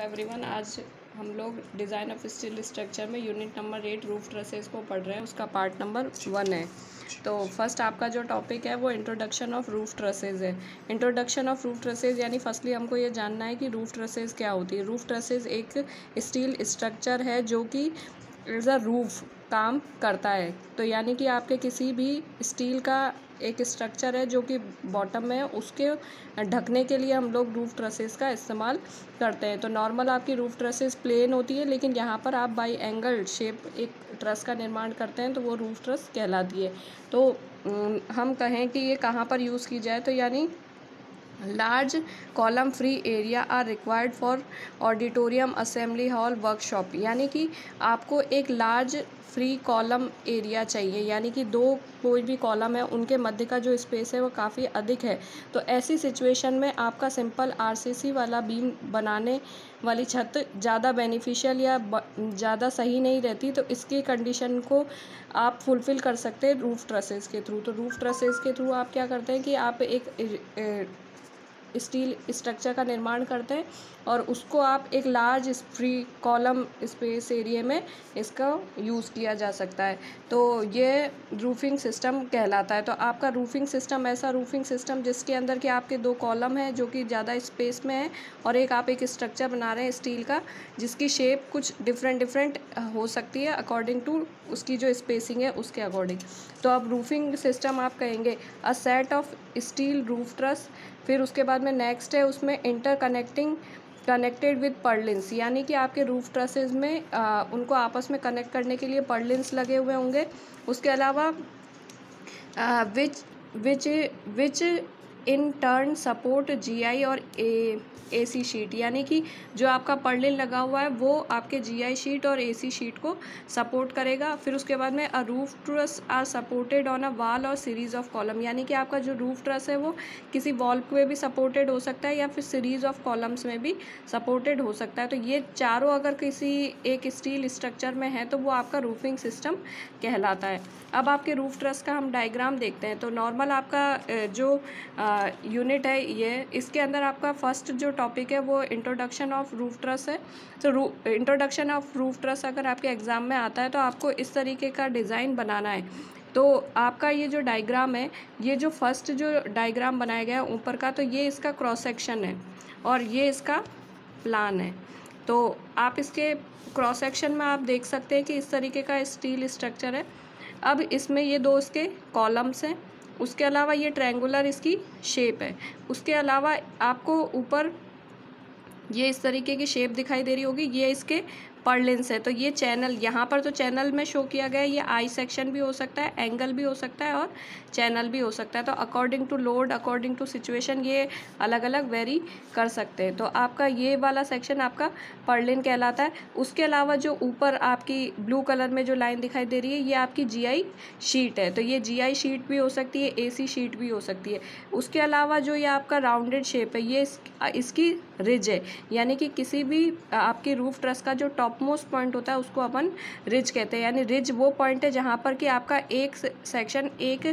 Everyone, आज हम लोग डिज़ाइन ऑफ स्टील स्ट्रक्चर में यूनिट नंबर 8 रूफ ट्रसेस को पढ़ रहे हैं। उसका पार्ट नंबर 1 है। तो फर्स्ट आपका जो टॉपिक है वो इंट्रोडक्शन ऑफ रूफ ट्रसेस है। इंट्रोडक्शन ऑफ रूफ ट्रसेस यानी फर्स्टली हमको ये जानना है कि रूफ ट्रसेस क्या होती है। रूफ ट्रसेस एक स्टील स्ट्रक्चर है जो कि एज अ रूफ काम करता है। तो यानी कि आपके किसी भी स्टील का एक स्ट्रक्चर है जो कि बॉटम में है, उसके ढकने के लिए हम लोग रूफ ट्रसेस का इस्तेमाल करते हैं। तो नॉर्मल आपकी रूफ ट्रसेस प्लेन होती है, लेकिन यहाँ पर आप बाई एंगल शेप एक ट्रस का निर्माण करते हैं तो वो रूफ ट्रस कहलाती है। तो हम कहें कि ये कहाँ पर यूज़ की जाए, तो यानी large column free area are required for auditorium, assembly hall, workshop. यानी कि आपको एक लार्ज फ्री कॉलम एरिया चाहिए, यानी कि दो कोई भी कॉलम है उनके मध्य का जो स्पेस है वो काफ़ी अधिक है। तो ऐसी सिचुएशन में आपका सिंपल आरसीसी वाला बीम बनाने वाली छत ज़्यादा बेनिफिशियल या ज़्यादा सही नहीं रहती। तो इसकी कंडीशन को आप फुलफ़िल कर सकते हैं रूफ ट्रसेस के थ्रू। तो रूफ ट्रसेस के थ्रू आप क्या करते हैं कि आप एक स्टील स्ट्रक्चर का निर्माण करते हैं और उसको आप एक large free column space area में इसका यूज़ किया जा सकता है। तो ये रूफिंग सिस्टम कहलाता है। तो आपका रूफिंग सिस्टम ऐसा रूफिंग सिस्टम जिसके अंदर कि आपके दो कॉलम हैं जो कि ज़्यादा स्पेस में है, और एक आप एक स्ट्रक्चर बना रहे हैं स्टील का जिसकी शेप कुछ डिफरेंट हो सकती है अकॉर्डिंग टू उसकी जो स्पेसिंग है उसके अकॉर्डिंग। तो अब रूफिंग सिस्टम आप कहेंगे a set of steel roof truss. फिर उसके बाद में नेक्स्ट है उसमें कनेक्टेड विद पर्लिन्स, यानी कि आपके रूफ ट्रसेस में उनको आपस में कनेक्ट करने के लिए पर्लिन्स लगे हुए होंगे। उसके अलावा which in turn support GI और एसी शीट, यानी कि जो आपका पर्लिन लगा हुआ है वो आपके जीआई शीट और एसी शीट को सपोर्ट करेगा। फिर उसके बाद में a roof truss are supported on a wall और सीरीज ऑफ कॉलम, यानी कि आपका जो रूफ ट्रस है वो किसी वॉल पे भी सपोर्टेड हो सकता है या फिर सीरीज ऑफ कॉलम्स में भी सपोर्टेड हो सकता है। तो ये चारों अगर किसी एक स्टील स्ट्रक्चर में है तो वो आपका रूफिंग सिस्टम कहलाता है। अब आपके रूफ ट्रस का हम डायग्राम देखते हैं। तो नॉर्मल आपका जो यूनिट है ये, इसके अंदर आपका फर्स्ट जो टॉपिक है वो इंट्रोडक्शन ऑफ रूफ ट्रस है। तो इंट्रोडक्शन ऑफ रूफ ट्रस अगर आपके एग्ज़ाम में आता है तो आपको इस तरीके का डिज़ाइन बनाना है। तो आपका ये जो डायग्राम है, ये जो फर्स्ट जो डायग्राम बनाया गया है ऊपर का, तो ये इसका क्रॉस सेक्शन है और ये इसका प्लान है। तो आप इसके क्रॉस सेक्शन में आप देख सकते हैं कि इस तरीके का स्टील स्ट्रक्चर है। अब इसमें ये दो इसके कॉलम्स हैं, उसके अलावा ये ट्रायंगुलर इसकी शेप है। उसके अलावा आपको ऊपर ये इस तरीके की शेप दिखाई दे रही होगी, ये इसके पर्लिन्स है। तो ये चैनल यहाँ पर तो चैनल में शो किया गया है, ये आई सेक्शन भी हो सकता है, एंगल भी हो सकता है और चैनल भी हो सकता है। तो according to load, according to situation ये अलग अलग वेरी कर सकते हैं। तो आपका ये वाला सेक्शन आपका पर्लिन कहलाता है। उसके अलावा जो ऊपर आपकी ब्लू कलर में जो लाइन दिखाई दे रही है ये आपकी जीआई शीट है। तो ये जीआई शीट भी हो सकती है, एसी शीट भी हो सकती है। उसके अलावा जो ये आपका राउंडेड शेप है ये इसकी रिज है, यानी कि किसी भी आपकी रूफ ट्रस का जो टॉप मोस्ट पॉइंट होता है उसको अपन रिज कहते हैं। यानी रिज वो पॉइंट है जहाँ पर कि आपका एक सेक्शन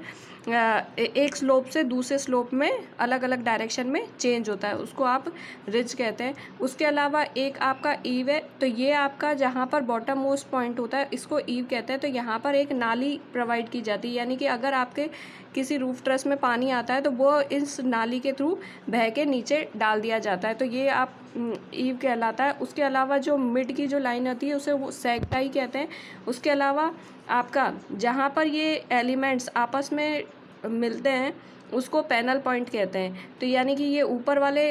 एक स्लोप से दूसरे स्लोप में अलग अलग डायरेक्शन में चेंज होता है, उसको आप रिज कहते हैं। उसके अलावा एक आपका ईव है। तो ये आपका जहाँ पर बॉटम मोस्ट पॉइंट होता है इसको ईव कहते हैं। तो यहाँ पर एक नाली प्रोवाइड की जाती है, यानी कि अगर आपके किसी रूफ ट्रस में पानी आता है तो वो इस नाली के थ्रू बह के नीचे डाल दिया जाता है। तो ये आप ईव कहलाता है। उसके अलावा जो मिड की जो लाइन आती है उसे वो सेगटाई कहते हैं। उसके अलावा आपका जहाँ पर ये एलिमेंट्स आपस में मिलते हैं उसको पैनल पॉइंट कहते हैं। तो यानी कि ये ऊपर वाले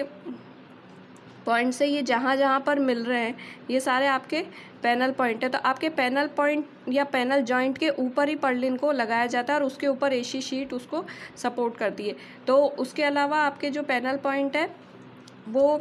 पॉइंट से ये जहाँ पर मिल रहे हैं ये सारे आपके पैनल पॉइंट है। तो आपके पैनल पॉइंट या पैनल जॉइंट के ऊपर ही पर्लिन को लगाया जाता है और उसके ऊपर एसी शीट उसको सपोर्ट करती है। तो उसके अलावा आपके जो पैनल पॉइंट है वो,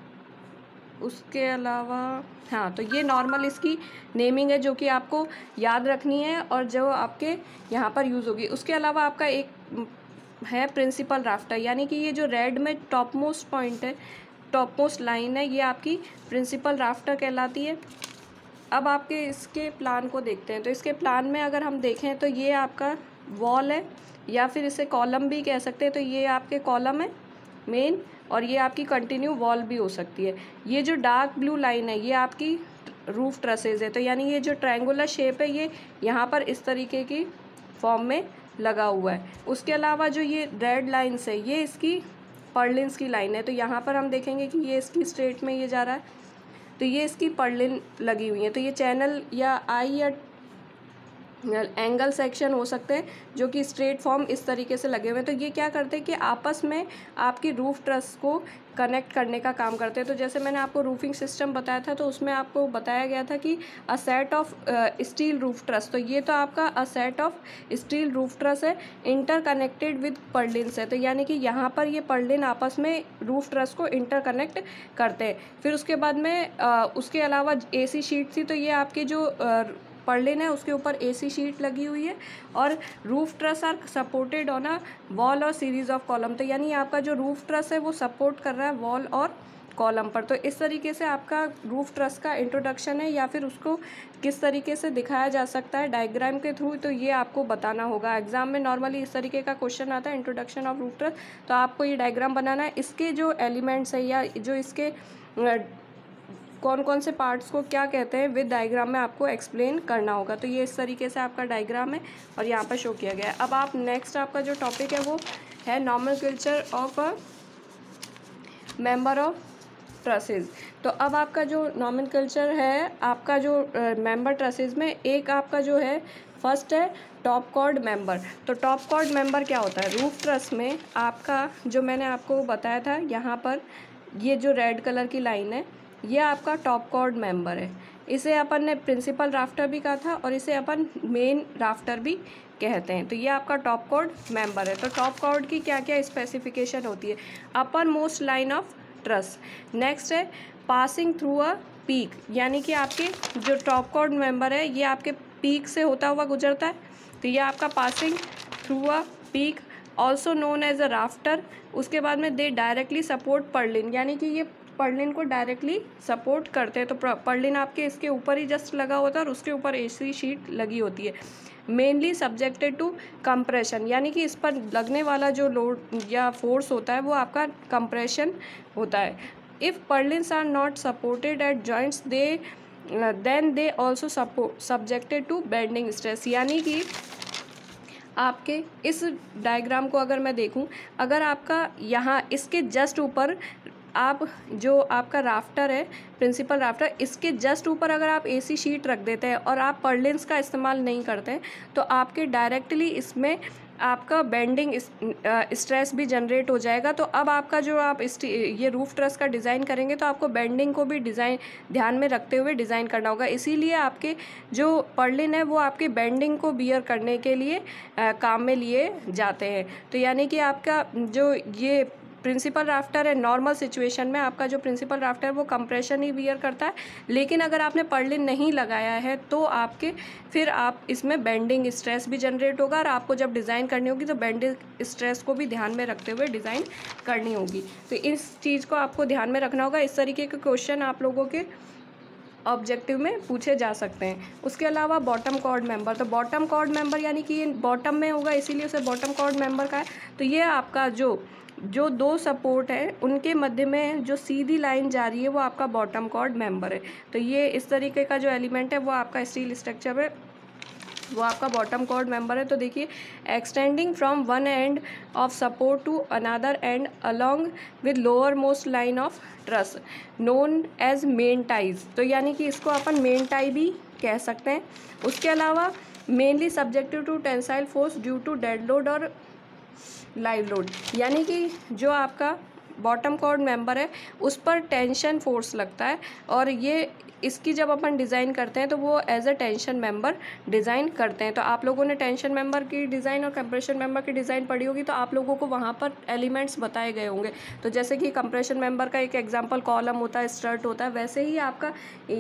उसके अलावा हाँ, तो ये नॉर्मल इसकी नेमिंग है जो कि आपको याद रखनी है और जो आपके यहाँ पर यूज़ होगी। उसके अलावा आपका एक है प्रिंसिपल राफ्टर, यानी कि ये जो रेड में टॉप मोस्ट पॉइंट है, टॉप मोस्ट लाइन है, ये आपकी प्रिंसिपल राफ्टर कहलाती है। अब आपके इसके प्लान को देखते हैं। तो इसके प्लान में अगर हम देखें तो ये आपका वॉल है या फिर इसे कॉलम भी कह सकते हैं। तो ये आपके कॉलम है मेन, और ये आपकी कंटिन्यू वॉल भी हो सकती है। ये जो डार्क ब्लू लाइन है ये आपकी रूफ ट्रसेज है। तो यानी ये जो ट्रायंगुलर शेप है ये यहाँ पर इस तरीके की फॉर्म में लगा हुआ है। उसके अलावा जो ये रेड लाइन्स है ये इसकी पर्लिन्स की लाइन है। तो यहाँ पर हम देखेंगे कि ये इसकी स्ट्रेट में ये जा रहा है, तो ये इसकी पर्लिन लगी हुई है। तो ये चैनल या आई या एंगल सेक्शन हो सकते हैं जो कि स्ट्रेट फॉर्म इस तरीके से लगे हुए हैं। तो ये क्या करते हैं कि आपस में आपकी रूफ ट्रस को कनेक्ट करने का काम करते हैं। तो जैसे मैंने आपको रूफिंग सिस्टम बताया था तो उसमें आपको बताया गया था कि a set of steel roof truss. तो ये तो आपका a set of steel roof truss है इंटर कनेक्टेड विद पर्लिन्स है। तो यानी कि यहाँ पर ये पर्लिन आपस में रूफ ट्रस को इंटर कनेक्ट करते हैं। फिर उसके बाद में उसके अलावा AC शीट थी, तो ये आपकी जो पर्लिन है उसके ऊपर AC शीट लगी हुई है और roof truss are supported on a wall और सीरीज ऑफ कॉलम। तो यानी आपका जो रूफ ट्रस है वो सपोर्ट कर रहा है वॉल और कॉलम पर। तो इस तरीके से आपका रूफ ट्रस का इंट्रोडक्शन है या फिर उसको किस तरीके से दिखाया जा सकता है डायग्राम के थ्रू, तो ये आपको बताना होगा। एग्जाम में नॉर्मली इस तरीके का क्वेश्चन आता है, इंट्रोडक्शन ऑफ रूफ ट्रस। तो आपको ये डायग्राम बनाना है, इसके जो एलिमेंट्स है या जो इसके कौन कौन से पार्ट्स को क्या कहते हैं विद डायग्राम में आपको एक्सप्लेन करना होगा। तो ये इस तरीके से आपका डायग्राम है और यहाँ पर शो किया गया है। अब आप नेक्स्ट आपका जो टॉपिक है वो है nomenclature of a member of trusses. तो अब आपका जो नॉमेनक्लेचर है आपका जो मेंबर ट्रसेज में एक आपका जो है फर्स्ट है टॉप कॉर्ड मेंबर। तो टॉप कॉर्ड मेंबर क्या होता है? रूफ ट्रस में आपका जो मैंने आपको बताया था यहाँ पर ये जो रेड कलर की लाइन है ये आपका टॉप कॉर्ड मेंबर है। इसे अपन ने प्रिंसिपल राफ्टर भी कहा था और इसे अपन मेन राफ्टर भी कहते हैं। तो ये आपका टॉप कॉर्ड मेंबर है। तो टॉप कॉर्ड की क्या क्या स्पेसिफिकेशन होती है? Upper most line of truss. Next है पासिंग थ्रू अ पीक, यानी कि आपके जो टॉप कॉर्ड मेंबर है ये आपके पीक से होता हुआ गुजरता है। तो ये आपका passing through a peak also known as a rafter. उसके बाद में दे डायरेक्टली सपोर्ट पर्लिन, यानी कि ये पर्लिन को डायरेक्टली सपोर्ट करते हैं। तो पर्लिन आपके इसके ऊपर ही जस्ट लगा होता है और उसके ऊपर AC शीट लगी होती है। मेनली सब्जेक्टेड टू कंप्रेशन, यानी कि इस पर लगने वाला जो लोड या फोर्स होता है वो आपका कंप्रेशन होता है। If purlins are not supported at joints then they also subjected to bending stress. यानी कि आपके इस डायग्राम को अगर मैं देखूं, अगर आपका यहाँ इसके जस्ट ऊपर आप जो आपका राफ्टर है प्रिंसिपल राफ्टर, इसके जस्ट ऊपर अगर आप AC शीट रख देते हैं और आप पर्लिन्स का इस्तेमाल नहीं करते हैं तो आपके डायरेक्टली इसमें आपका बेंडिंग स्ट्रेस भी जनरेट हो जाएगा। तो अब आपका जो आप ये रूफ ट्रस का डिज़ाइन करेंगे तो आपको बेंडिंग को भी ध्यान में रखते हुए डिज़ाइन करना होगा। इसीलिए आपके जो पर्लिन है वो आपके बेंडिंग को बियर करने के लिए काम में लिए जाते हैं। तो यानी कि आपका जो ये प्रिंसिपल राफ्टर है नॉर्मल सिचुएशन में आपका जो प्रिंसिपल राफ्टर है वो कंप्रेशन ही बियर करता है, लेकिन अगर आपने पर्लिन नहीं लगाया है तो आपके फिर आप इसमें बेंडिंग स्ट्रेस भी जनरेट होगा और आपको जब डिज़ाइन करनी होगी तो बेंडिंग स्ट्रेस को भी ध्यान में रखते हुए डिज़ाइन करनी होगी। तो इस चीज़ को आपको ध्यान में रखना होगा। इस तरीके के क्वेश्चन आप लोगों के ऑब्जेक्टिव में पूछे जा सकते हैं। उसके अलावा बॉटम कॉर्ड मेंबर, तो बॉटम कॉर्ड मेंबर यानी कि ये बॉटम में होगा इसीलिए उसे बॉटम कॉर्ड मेंबर का है। तो ये आपका जो दो सपोर्ट है उनके मध्य में जो सीधी लाइन जा रही है वो आपका बॉटम कॉर्ड मेंबर है। तो ये इस तरीके का जो एलिमेंट है वो आपका स्टील स्ट्रक्चर है वो आपका बॉटम कॉर्ड मेंबर है। तो देखिए extending from one end of support to another end along with lower most line of truss known as main ties. तो यानी कि इसको अपन मेन टाई भी कह सकते हैं। उसके अलावा mainly subjected to tensile force due to dead load और लाइव लोड, यानी कि जो आपका बॉटम कॉर्ड मेंबर है उस पर टेंशन फोर्स लगता है और ये इसकी जब अपन डिज़ाइन करते हैं तो वो as a tension member design करते हैं। तो आप लोगों ने टेंशन मेंबर की डिज़ाइन और कंप्रेशन मेंबर की डिज़ाइन पढ़ी होगी तो आप लोगों को वहाँ पर एलिमेंट्स बताए गए होंगे। तो जैसे कि कंप्रेशन मेंबर का एक एग्जांपल कॉलम होता है, स्ट्रट होता है, वैसे ही आपका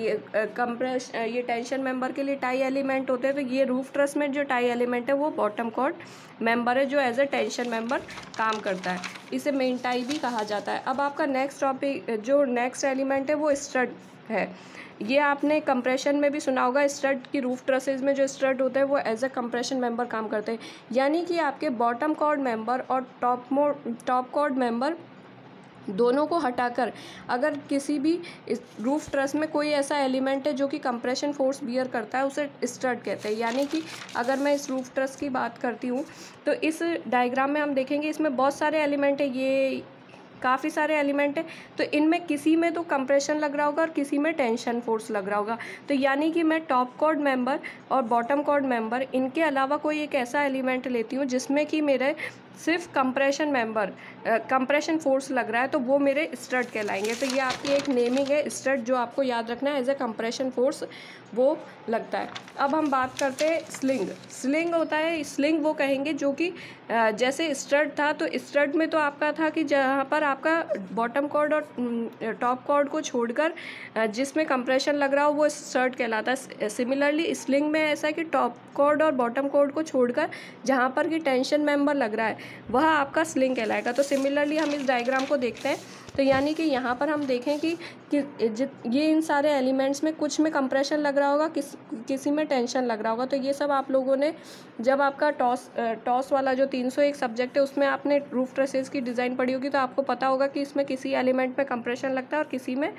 ये टेंशन मेंबर के लिए टाई एलिमेंट होते हैं। तो ये रूफ ट्रस में जो टाई एलिमेंट है वो बॉटम कॉर्ड मेंबर है जो एज अ टेंशन मेंबर काम करता है। इसे मेन टाई भी कहा जाता है। अब आपका नेक्स्ट टॉपिक जो नेक्स्ट एलिमेंट है वो स्ट्रट है। ये आपने कंप्रेशन में भी सुना होगा, स्ट्रट की रूफ ट्रसेज में जो स्ट्रट होते हैं वो एज अ कंप्रेशन मेंबर काम करते हैं। यानी कि आपके बॉटम कॉर्ड मेंबर और टॉप कॉर्ड मेंबर दोनों को हटाकर अगर किसी भी रूफ ट्रस में कोई ऐसा एलिमेंट है जो कि कंप्रेशन फोर्स बियर करता है, उसे स्टड कहते हैं। यानी कि अगर मैं इस रूफ ट्रस की बात करती हूँ तो इस डायग्राम में हम देखेंगे इसमें बहुत सारे एलिमेंट है, ये काफ़ी सारे एलिमेंट है। तो इनमें किसी में तो कंप्रेशन लग रहा होगा और किसी में टेंशन फोर्स लग रहा होगा। तो यानी कि मैं टॉप कॉर्ड मेंबर और बॉटम कॉर्ड मेंबर इनके अलावा कोई एक ऐसा एलिमेंट लेती हूँ जिसमें कि मेरे सिर्फ कंप्रेशन फोर्स लग रहा है, तो वो मेरे स्टड कहलाएंगे। तो ये आपकी एक नेमिंग है स्टड, जो आपको याद रखना है एज ए कंप्रेशन फोर्स वो लगता है। अब हम बात करते हैं स्लिंग होता है। स्लिंग वो कहेंगे जो कि जैसे स्टड था, तो स्टड में तो आपका था कि जहाँ पर आपका बॉटम कॉर्ड और टॉप कॉर्ड को छोड़कर जिसमें कंप्रेशन लग रहा हो वो स्टड कहलाता है। सिमिलरली स्लिंग में ऐसा है कि टॉप कॉर्ड और बॉटम कॉर्ड को छोड़कर जहाँ पर कि टेंशन मेंबर लग रहा है वह आपका स्लिंग कहलाएगा। तो सिमिलरली हम इस डायग्राम को देखते हैं। तो यानी कि यहाँ पर हम देखें कि ये इन सारे एलिमेंट्स में कुछ में कंप्रेशन लग रहा होगा, किसी में टेंशन लग रहा होगा। तो ये सब आप लोगों ने जब आपका टॉस वाला जो 301 सब्जेक्ट है उसमें आपने रूफ ट्रेसेस की डिज़ाइन पढ़ी होगी, तो आपको पता होगा कि इसमें किसी एलिमेंट में कंप्रेशन लगता है और किसी में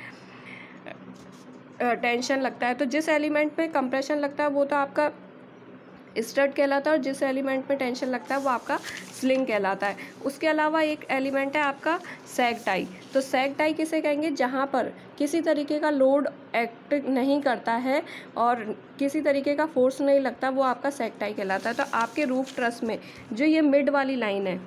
टेंशन लगता है। तो जिस एलिमेंट में कंप्रेशन लगता है वो तो आपका स्टड कहलाता है और जिस एलिमेंट में टेंशन लगता है वो आपका स्लिंग कहलाता है। उसके अलावा एक एलिमेंट है आपका सैग टाई। तो सैग टाई किसे कहेंगे? जहाँ पर किसी तरीके का लोड एक्ट नहीं करता है और किसी तरीके का फोर्स नहीं लगता, वो आपका सैग टाई कहलाता है। तो आपके रूफ ट्रस में जो ये मिड वाली लाइन है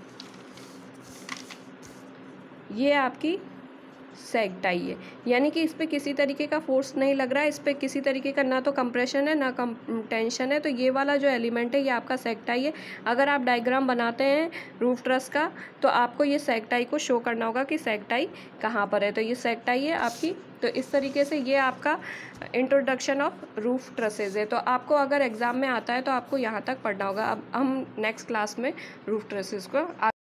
ये आपकी सैग टाई है, यानी कि इस पर किसी तरीके का फोर्स नहीं लग रहा है, इस पर किसी तरीके का ना तो कंप्रेशन है ना टेंशन है। तो ये वाला जो एलिमेंट है ये आपका सैग टाई है। अगर आप डायग्राम बनाते हैं रूफ ट्रस का तो आपको ये सैग टाई को शो करना होगा कि सैग टाई कहाँ पर है। तो ये सैग टाई है आपकी। तो इस तरीके से ये आपका इंट्रोडक्शन ऑफ रूफ ट्रसेज है। तो आपको अगर एग्जाम में आता है तो आपको यहाँ तक पढ़ना होगा। अब हम नेक्स्ट क्लास में रूफ ट्रसेज को